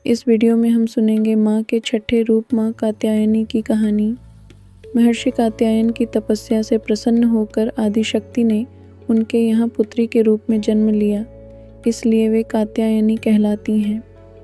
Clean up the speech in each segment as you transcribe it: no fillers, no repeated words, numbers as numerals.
इस वीडियो में हम सुनेंगे माँ के छठे रूप माँ कात्यायनी की कहानी। महर्षि कात्यायन की तपस्या से प्रसन्न होकर आदिशक्ति ने उनके यहाँ पुत्री के रूप में जन्म लिया, इसलिए वे कात्यायनी कहलाती हैं।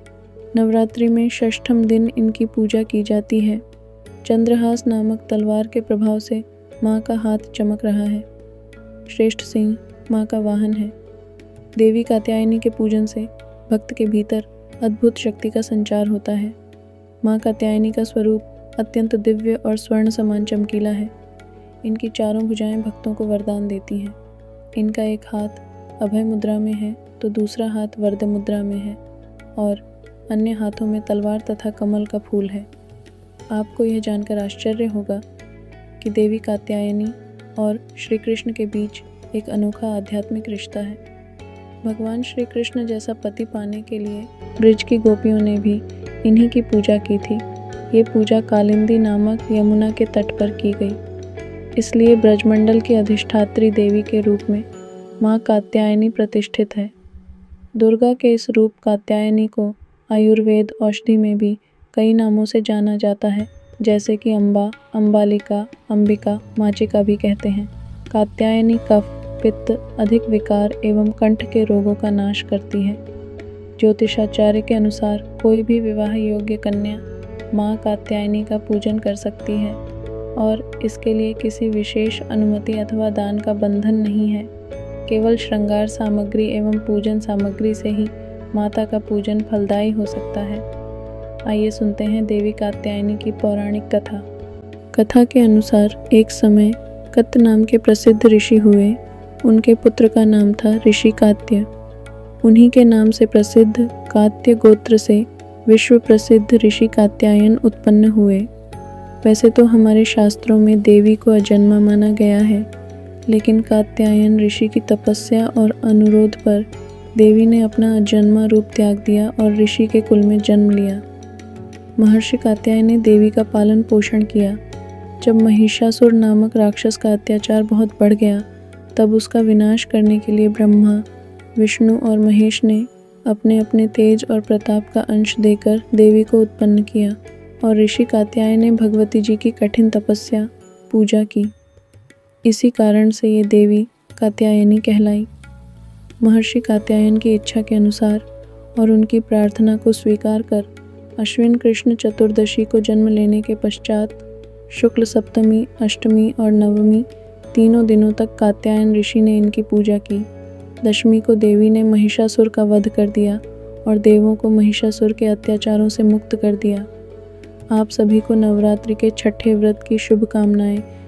नवरात्रि में षष्ठम दिन इनकी पूजा की जाती है। चंद्रहास नामक तलवार के प्रभाव से माँ का हाथ चमक रहा है। श्रेष्ठ सिंह माँ का वाहन है। देवी कात्यायनी के पूजन से भक्त के भीतर अद्भुत शक्ति का संचार होता है। माँ कात्यायनी का स्वरूप अत्यंत दिव्य और स्वर्ण समान चमकीला है। इनकी चारों भुजाएं भक्तों को वरदान देती हैं। इनका एक हाथ अभय मुद्रा में है तो दूसरा हाथ वरद मुद्रा में है और अन्य हाथों में तलवार तथा कमल का फूल है। आपको यह जानकर आश्चर्य होगा कि देवी कात्यायनी और श्री कृष्ण के बीच एक अनोखा आध्यात्मिक रिश्ता है। भगवान श्री कृष्ण जैसा पति पाने के लिए ब्रज की गोपियों ने भी इन्हीं की पूजा की थी। ये पूजा कालिंदी नामक यमुना के तट पर की गई, इसलिए ब्रजमंडल की अधिष्ठात्री देवी के रूप में माँ कात्यायनी प्रतिष्ठित है। दुर्गा के इस रूप कात्यायनी को आयुर्वेद औषधि में भी कई नामों से जाना जाता है, जैसे कि अम्बा, अम्बालिका, अंबिका, माचिका भी कहते हैं। कात्यायनी कफ, पित्त, अधिक विकार एवं कंठ के रोगों का नाश करती है। ज्योतिषाचार्य के अनुसार कोई भी विवाह योग्य कन्या माँ कात्यायनी का पूजन कर सकती है और इसके लिए किसी विशेष अनुमति अथवा दान का बंधन नहीं है। केवल श्रृंगार सामग्री एवं पूजन सामग्री से ही माता का पूजन फलदायी हो सकता है। आइए सुनते हैं देवी कात्यायनी की पौराणिक कथा। कथा के अनुसार एक समय कत्त नाम के प्रसिद्ध ऋषि हुए। उनके पुत्र का नाम था ऋषि कात्य। उन्हीं के नाम से प्रसिद्ध कात्य गोत्र से विश्व प्रसिद्ध ऋषि कात्यायन उत्पन्न हुए। वैसे तो हमारे शास्त्रों में देवी को अजन्मा माना गया है, लेकिन कात्यायन ऋषि की तपस्या और अनुरोध पर देवी ने अपना अजन्मा रूप त्याग दिया और ऋषि के कुल में जन्म लिया। महर्षि कात्यायन ने देवी का पालन पोषण किया। जब महिषासुर नामक राक्षस का अत्याचार बहुत बढ़ गया, तब उसका विनाश करने के लिए ब्रह्मा, विष्णु और महेश ने अपने अपने तेज और प्रताप का अंश देकर देवी को उत्पन्न किया और ऋषि कात्यायन ने भगवती जी की कठिन तपस्या पूजा की। इसी कारण से ये देवी कात्यायनी कहलाई। महर्षि कात्यायन की इच्छा के अनुसार और उनकी प्रार्थना को स्वीकार कर अश्विन कृष्ण चतुर्दशी को जन्म लेने के पश्चात शुक्ल सप्तमी, अष्टमी और नवमी तीनों दिनों तक कात्यायन ऋषि ने इनकी पूजा की। दशमी को देवी ने महिषासुर का वध कर दिया और देवों को महिषासुर के अत्याचारों से मुक्त कर दिया। आप सभी को नवरात्रि के छठे व्रत की शुभकामनाएं।